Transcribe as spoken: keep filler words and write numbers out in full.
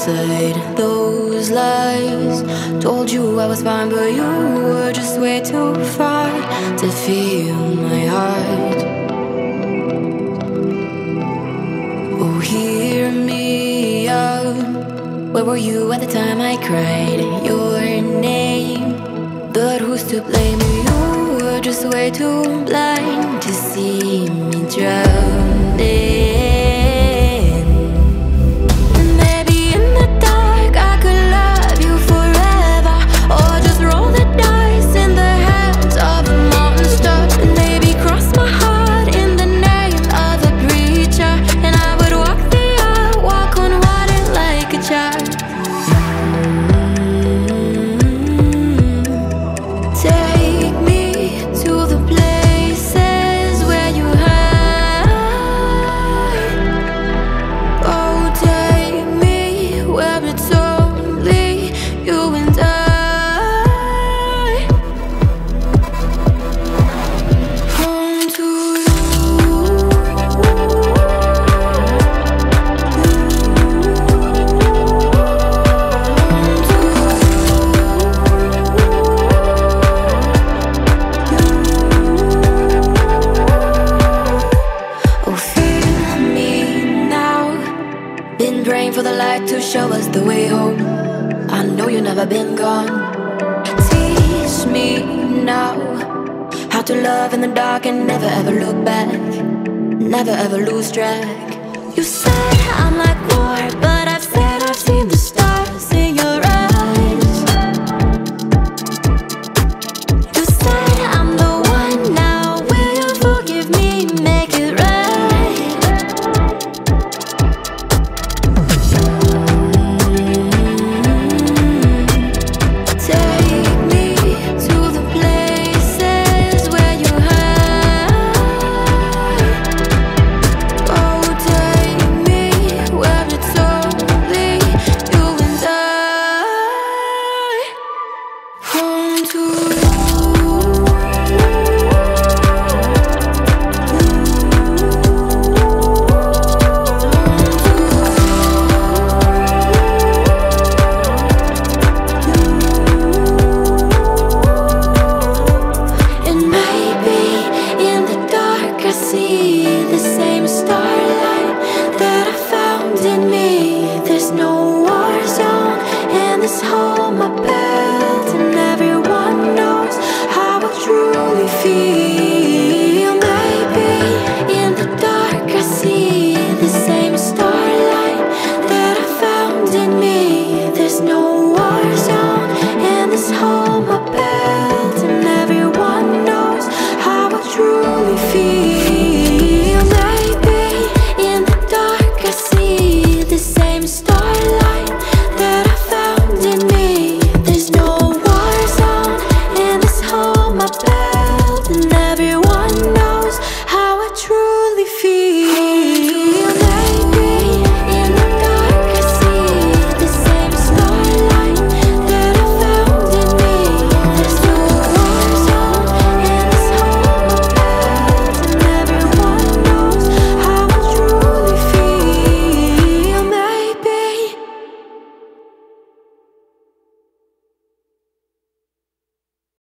said those lies. Told you I was fine, but you were just way too far to feel my heart. Oh, hear me out. Where were you at the time I cried your name? But who's to blame you? You were just way too blind to see me drowning. Praying for the light to show us the way home. I know you've never been gone. Teach me now how to love in the dark and never ever look back, never ever lose track. You said I'm like war, but I